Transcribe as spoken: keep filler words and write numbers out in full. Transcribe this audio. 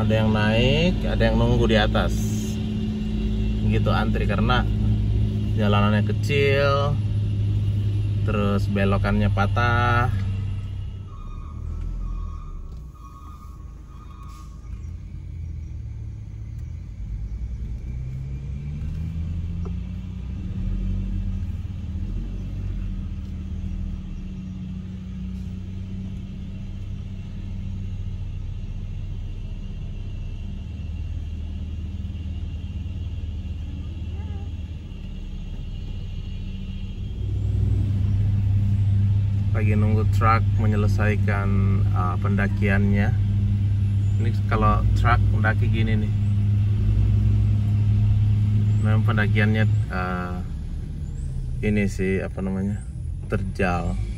Ada yang naik, ada yang nunggu di atas. Gitu antri karena jalanannya kecil, terus belokannya patah. Lagi nunggu truk menyelesaikan uh, pendakiannya. Ini kalau truk mendaki gini nih, memang pendakiannya uh, ini sih apa namanya, terjal.